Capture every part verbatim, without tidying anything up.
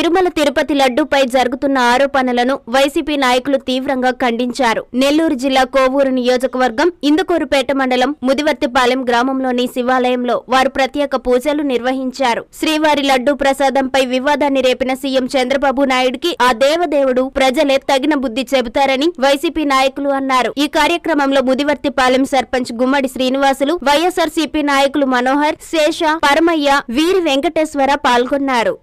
తిరుమల తిరుపతి లడ్డూపై జరుగుతున్న ఆరోపణలను వైసీపీ నాయకులు తీవ్రంగా ఖండించారు. నెల్లూరు జిల్లా కోవూరు నియోజకవర్గం ఇందుకూరుపేట మండలం ముదివర్తిపాలెం గ్రామంలోని శివాలయంలో వారు ప్రత్యేక పూజలు నిర్వహించారు. శ్రీవారి లడ్డూ ప్రసాదంపై వివాదాన్ని రేపిన సీఎం చంద్రబాబు నాయుడుకి ఆ దేవదేవుడు ప్రజలే తగిన బుద్ధి చెబుతారని వైసీపీ నాయకులు అన్నారు. ఈ కార్యక్రమంలో ముదివర్తిపాలెం సర్పంచ్ గుమ్మడి శ్రీనివాసులు, వైఎస్ఆర్సీపీ నాయకులు మనోహర్, శేష, పరమయ్య, వీరి వెంకటేశ్వర పాల్గొన్నారు.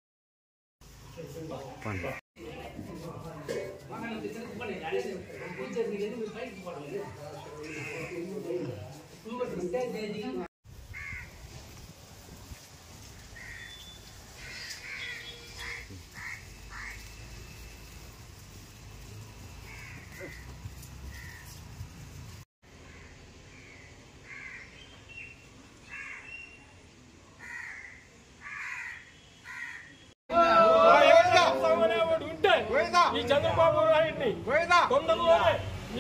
ఈ చంద్రబాబు నాయుడిని తొందరలోనే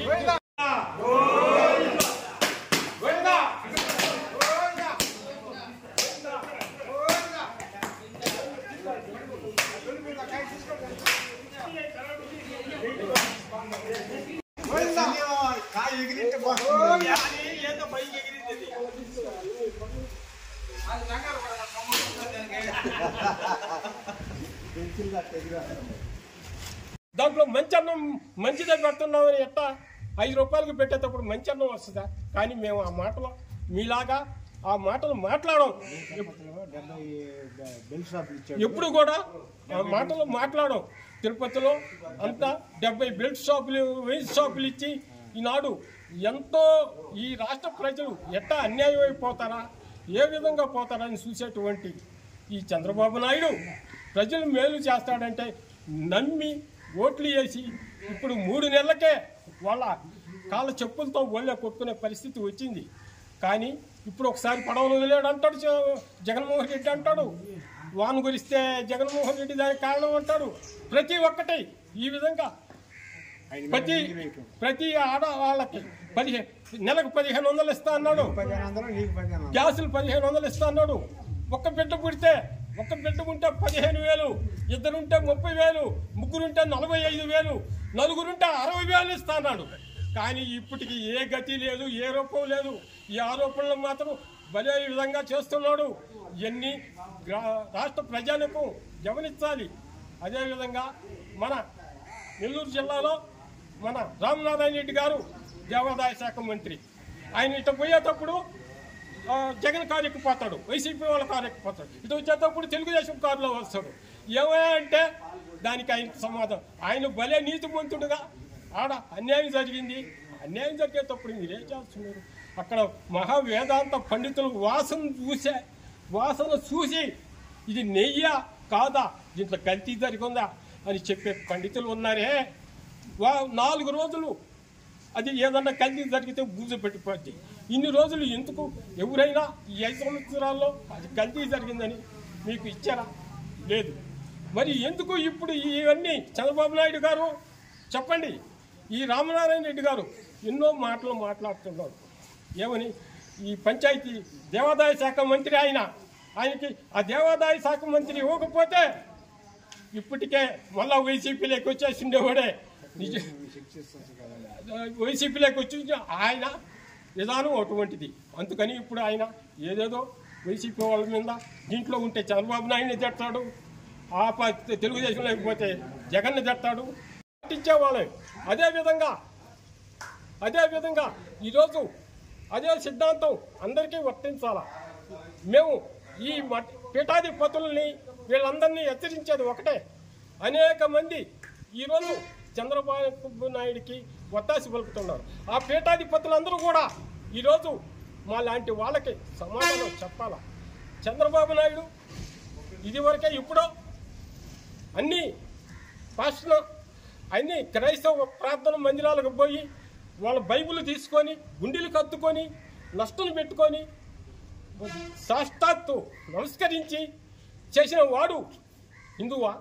దాంట్లో మంచి అన్నం మంచిదే పెడుతున్నామని ఎట్టా ఐదు రూపాయలకి పెట్టేటప్పుడు మంచి అన్నం వస్తుందా? కానీ మేము ఆ మాటలు మీలాగా ఆ మాటలు మాట్లాడం, ఎప్పుడు కూడా ఆ మాటలు మాట్లాడం. తిరుపతిలో అంతా డెబ్బై బెల్ట్ షాపులు వెయిట్ షాపులు ఇచ్చి ఈనాడు ఎంతో ఈ రాష్ట్ర ప్రజలు ఎట్టా అన్యాయం అయిపోతారా, ఏ విధంగా పోతారని చూసేటువంటి ఈ చంద్రబాబు నాయుడు ప్రజలు మేలు చేస్తాడంటే నమ్మి ఓట్లు వేసి ఇప్పుడు మూడు నెలలకే వాళ్ళ కాళ్ళ చెప్పులతో ఒళ్ళే కొట్టుకునే పరిస్థితి వచ్చింది. కానీ ఇప్పుడు ఒకసారి పడవలు వదిలేడు అంటాడు జగన్మోహన్ రెడ్డి, అంటాడు వాన గురిస్తే జగన్మోహన్ రెడ్డి దానికి కారణం అంటాడు. ప్రతి ఒక్కటి ఈ విధంగా ప్రతి ప్రతి ఆడవాళ్ళకి పదిహేను నెలకు పదిహేను వందలు ఇస్తా అన్నాడు, గ్యాసులు పదిహేను వందలు ఇస్తా అన్నాడు. ఒక్క బిడ్డ పుడితే ఒక్క బిడ్డ ఉంటే పదిహేను వేలు, ఇద్దరుంటే ముప్పై వేలు, ముగ్గురుంటే నలభై ఐదు వేలు, నలుగురుంటే అరవై వేలు ఇస్తా అన్నాడు. కానీ ఇప్పటికి ఏ గతి లేదు, ఏ రూపం లేదు. ఈ ఆరోపణలు మాత్రం భలే విధంగా చేస్తున్నాడు. ఇవన్నీ రాష్ట్ర ప్రజలకు గమనించాలి. అదేవిధంగా మన నెల్లూరు జిల్లాలో మన రామనారాయణ రెడ్డి గారు దేవాదాయ శాఖ మంత్రి, ఆయన ఇటు పోయేటప్పుడు జగన్ కారుకి పోతాడు, వైసీపీ వాళ్ళ కారుకి పోతాడు, ఇటు వచ్చేటప్పుడు తెలుగుదేశం కారులో వస్తాడు. ఏమంటే దానికి ఆయన సమాధానం, ఆయన భలే నీతిమంతుడుగా ఆడ అన్యాయం జరిగింది, అన్యాయం జరిగేటప్పుడు మీరేం చేస్తున్నారు? అక్కడ మహావేదాంత పండితులు వాసన చూసే వాసన చూసి ఇది నెయ్య కాదా, దీంట్లో కల్తీ జరిగిందా అని చెప్పే పండితులు ఉన్నారే. వా నాలుగు రోజులు అది ఏదన్నా కల్తీ జరిగితే బూజు పెట్టిపోద్ది. ఇన్ని రోజులు ఎందుకు ఎవరైనా ఈ ఐదు సంవత్సరాల్లో అది కల్తీ జరిగిందని మీకు ఇచ్చారా? లేదు. మరి ఎందుకు ఇప్పుడు ఇవన్నీ చంద్రబాబు నాయుడు గారు చెప్పండి. ఈ రామనారాయణ రెడ్డి గారు ఎన్నో మాటలు మాట్లాడుతున్నారు. ఏమని? ఈ పంచాయతీ దేవాదాయ శాఖ మంత్రి ఆయన, ఆయనకి ఆ దేవాదాయ శాఖ మంత్రి ఇవ్వకపోతే ఇప్పటికే మళ్ళా వైసీపీలోకి వచ్చేసిండేవాడే. నిజ వైసీపీలోకి వచ్చి ఆయన విధానం అటువంటిది. అందుకని ఇప్పుడు ఆయన ఏదేదో వైసీపీ వాళ్ళ మీద దీంట్లో ఉంటే చంద్రబాబు నాయుడిని తిడతాడు, ఆ తెలుగుదేశం లేకపోతే జగన్ని తిడతాడు, పట్టించేవాళ్ళే. అదేవిధంగా అదేవిధంగా ఈరోజు అదే సిద్ధాంతం అందరికీ వర్తించాలా. మేము ఈ పీఠాధిపతుల్ని వీళ్ళందరినీ హెచ్చరించేది ఒకటే. అనేక మంది ఈరోజు చంద్రబాబు నాయుడికి ఒత్తాసి పలుకుతున్నారు. ఆ పీఠాధిపతులందరూ కూడా ఈరోజు మా లాంటి వాళ్ళకి సమాధానం చెప్పాలా. చంద్రబాబు నాయుడు ఇదివరకే ఇప్పుడో అన్నీ పాస్టర్లు అన్నీ క్రైస్తవ ప్రార్థన మందిరాలకు పోయి వాళ్ళ బైబిల్ తీసుకొని గుండెలు కత్తుకొని నష్టం పెట్టుకొని సాష్టాత్తు నమస్కరించి చేసిన వాడు హిందువా?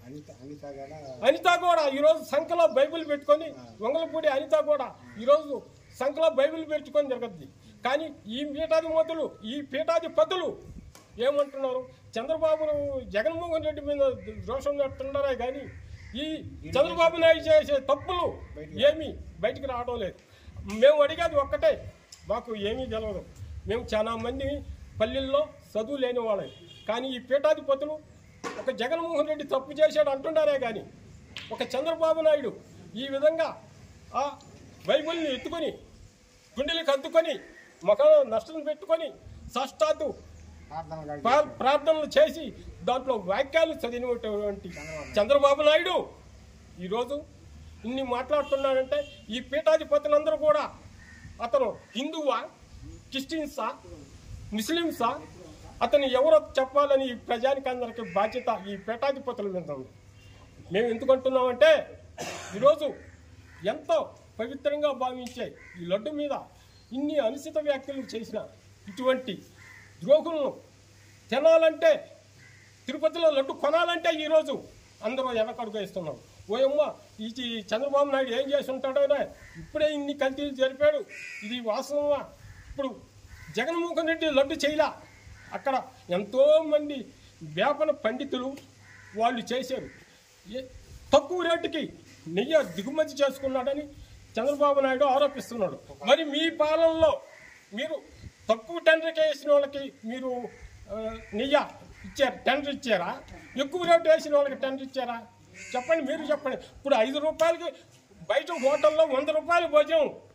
అనిత కూడా ఈరోజు సంఖలో బైబిల్ పెట్టుకొని, వంగలపూడి అనిత కూడా ఈరోజు సంఖలో బైబిల్ పెట్టుకొని జరుగుద్ది. కానీ ఈ పీఠాధిపతులు ఈ పీఠాధిపతులు ఏమంటున్నారు? చంద్రబాబు జగన్మోహన్ రెడ్డి మీద దోషం నడుతున్నారా కానీ ఈ చంద్రబాబు నాయుడు చేసే తప్పులు ఏమీ బయటికి రావడం లేదు. మేము అడిగేది ఒక్కటే, మాకు ఏమీ తెలియదు. మేము చాలా మంది పల్లెల్లో చదువు లేని వాళ్ళే, కానీ ఈ పీఠాధిపతులు ఒక జగన్మోహన్ రెడ్డి తప్పు చేశాడు అంటున్నారే కానీ ఒక చంద్రబాబు నాయుడు ఈ విధంగా ఆ బైబిల్ని ఎత్తుకొని గుండెలకు అద్దుకొని ముఖం నష్టం పెట్టుకొని సాష్టాత్తు ప్రార్థనలు చేసి దాంట్లో వాక్యాలు చదివినటువంటి చంద్రబాబు నాయుడు ఈరోజు ఇన్ని మాట్లాడుతున్నాడంటే ఈ పీఠాధిపతులందరూ కూడా అతను హిందువా, క్రిస్టియన్సా, ముస్లింసా, అతను ఎవరో చెప్పాలని ఈ ప్రజానికి అందరికీ బాధ్యత ఈ పీఠాధిపతుల మీద ఉంది. మేము ఎందుకంటున్నామంటే ఈరోజు ఎంతో పవిత్రంగా భావించే ఈ లడ్డు మీద ఇన్ని అనుచిత వ్యాఖ్యలు చేసిన ఇటువంటి ద్రోహులను తినాలంటే, తిరుపతిలో లడ్డు కొనాలంటే ఈరోజు అందరూ వెనకడుగు వేస్తున్నాం. ఓయమ్మ ఈ చంద్రబాబు నాయుడు ఏం చేసి ఉంటాడోనే, ఇప్పుడే ఇన్ని కల్తీలు జరిపాడు, ఇది వాస్తవమా? ఇప్పుడు జగన్మోహన్ రెడ్డి లడ్డు చేయలా, అక్కడ ఎంతోమంది వ్యాపార పండితులు వాళ్ళు చేశారు. తక్కువ రేటుకి నెయ్యి దిగుమతి చేసుకున్నాడని చంద్రబాబు నాయుడు ఆరోపిస్తున్నాడు. మరి మీ పాలనలో మీరు తక్కువ టెండర్కి వేసిన వాళ్ళకి మీరు నెయ్యి ఇచ్చారు, టెండర్ ఇచ్చారా? ఎక్కువ రేటు వేసిన వాళ్ళకి టెండర్ ఇచ్చారా? చెప్పండి, మీరు చెప్పండి. ఇప్పుడు ఐదు రూపాయలకి బయట హోటల్లో వంద రూపాయల భోజనం